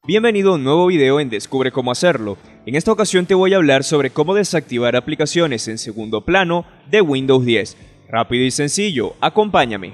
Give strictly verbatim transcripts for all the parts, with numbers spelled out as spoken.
Bienvenido a un nuevo video en Descubre cómo hacerlo. En esta ocasión te voy a hablar sobre cómo desactivar aplicaciones en segundo plano de Windows diez. Rápido y sencillo, acompáñame.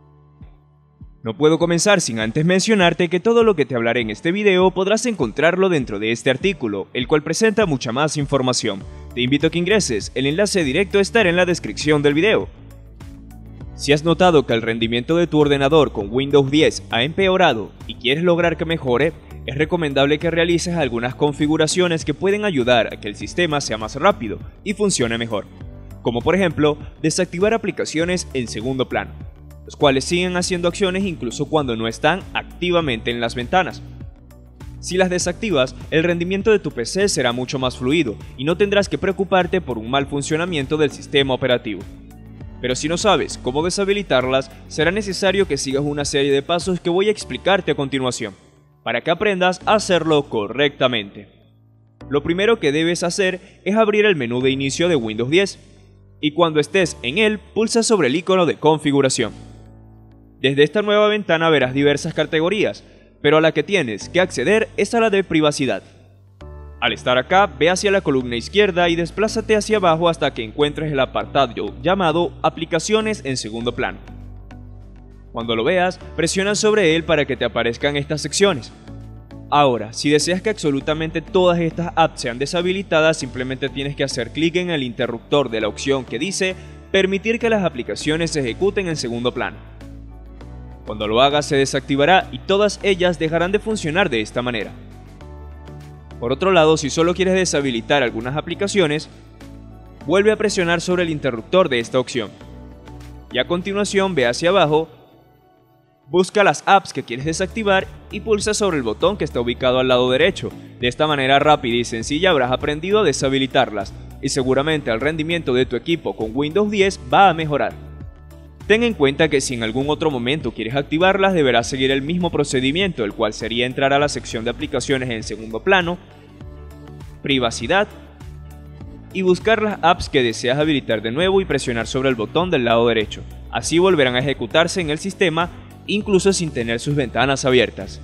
No puedo comenzar sin antes mencionarte que todo lo que te hablaré en este video podrás encontrarlo dentro de este artículo, el cual presenta mucha más información. Te invito a que ingreses, el enlace directo estará en la descripción del video. Si has notado que el rendimiento de tu ordenador con Windows diez ha empeorado y quieres lograr que mejore, es recomendable que realices algunas configuraciones que pueden ayudar a que el sistema sea más rápido y funcione mejor, como por ejemplo desactivar aplicaciones en segundo plano, los cuales siguen haciendo acciones incluso cuando no están activamente en las ventanas. Si las desactivas, el rendimiento de tu P C será mucho más fluido y no tendrás que preocuparte por un mal funcionamiento del sistema operativo. Pero si no sabes cómo deshabilitarlas, será necesario que sigas una serie de pasos que voy a explicarte a continuación, para que aprendas a hacerlo correctamente. Lo primero que debes hacer es abrir el menú de inicio de Windows diez, y cuando estés en él, pulsa sobre el icono de configuración. Desde esta nueva ventana verás diversas categorías, pero a la que tienes que acceder es a la de privacidad. Al estar acá, ve hacia la columna izquierda y desplázate hacia abajo hasta que encuentres el apartado llamado Aplicaciones en segundo plano. Cuando lo veas, presiona sobre él para que te aparezcan estas secciones. Ahora, si deseas que absolutamente todas estas apps sean deshabilitadas, simplemente tienes que hacer clic en el interruptor de la opción que dice Permitir que las aplicaciones se ejecuten en segundo plano. Cuando lo hagas se desactivará y todas ellas dejarán de funcionar de esta manera. Por otro lado, si solo quieres deshabilitar algunas aplicaciones, vuelve a presionar sobre el interruptor de esta opción. Y a continuación ve hacia abajo, busca las apps que quieres desactivar y pulsa sobre el botón que está ubicado al lado derecho. De esta manera rápida y sencilla habrás aprendido a deshabilitarlas y seguramente el rendimiento de tu equipo con Windows diez va a mejorar. Ten en cuenta que si en algún otro momento quieres activarlas deberás seguir el mismo procedimiento, el cual sería entrar a la sección de aplicaciones en segundo plano, privacidad y buscar las apps que deseas habilitar de nuevo y presionar sobre el botón del lado derecho. Así volverán a ejecutarse en el sistema incluso sin tener sus ventanas abiertas.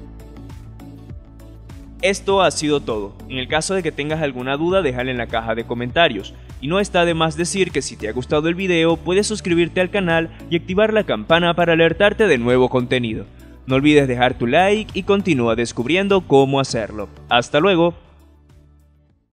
Esto ha sido todo. En el caso de que tengas alguna duda, déjala en la caja de comentarios. Y no está de más decir que si te ha gustado el video, puedes suscribirte al canal y activar la campana para alertarte de nuevo contenido. No olvides dejar tu like y continúa descubriendo cómo hacerlo. ¡Hasta luego!